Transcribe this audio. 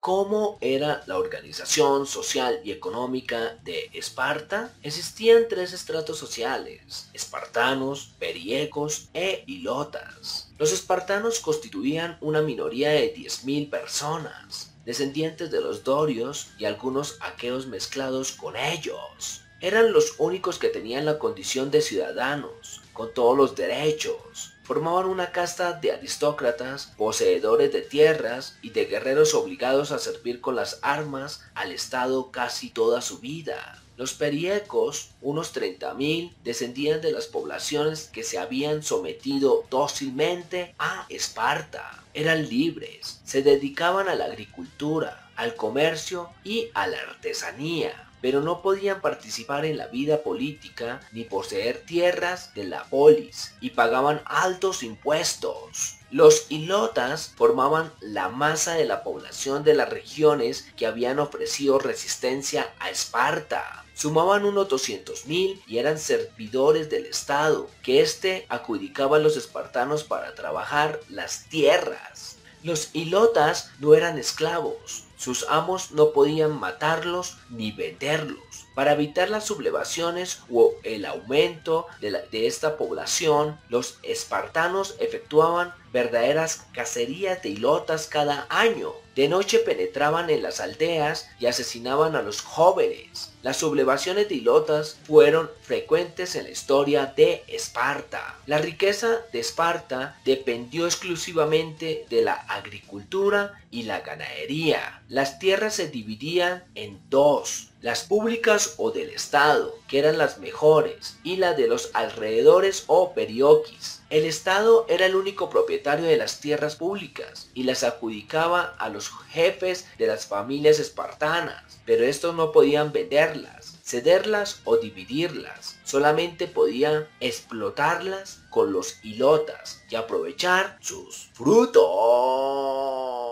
¿Cómo era la organización social y económica de Esparta? Existían tres estratos sociales: espartanos, periecos e ilotas. Los espartanos constituían una minoría de 10.000 personas, descendientes de los dorios y algunos aqueos mezclados con ellos. Eran los únicos que tenían la condición de ciudadanos, con todos los derechos. Formaban una casta de aristócratas, poseedores de tierras y de guerreros obligados a servir con las armas al Estado casi toda su vida. Los periecos, unos 30.000, descendían de las poblaciones que se habían sometido dócilmente a Esparta. Eran libres, se dedicaban a la agricultura, al comercio y a la artesanía, pero no podían participar en la vida política ni poseer tierras de la polis, y pagaban altos impuestos. Los ilotas formaban la masa de la población de las regiones que habían ofrecido resistencia a Esparta. Sumaban unos 200.000 y eran servidores del Estado, que éste adjudicaba a los espartanos para trabajar las tierras. Los ilotas no eran esclavos. Sus amos no podían matarlos ni venderlos. Para evitar las sublevaciones o el aumento de esta población, los espartanos efectuaban verdaderas cacerías de ilotas cada año. De noche penetraban en las aldeas y asesinaban a los jóvenes. Las sublevaciones de ilotas fueron frecuentes en la historia de Esparta. La riqueza de Esparta dependió exclusivamente de la agricultura y la ganadería. Las tierras se dividían en dos: las públicas o del Estado, que eran las mejores, y las de los alrededores o perioquis. El Estado era el único propietario de las tierras públicas y las adjudicaba a los jefes de las familias espartanas, pero estos no podían venderlas, cederlas o dividirlas. Solamente podían explotarlas con los ilotas y aprovechar sus frutos.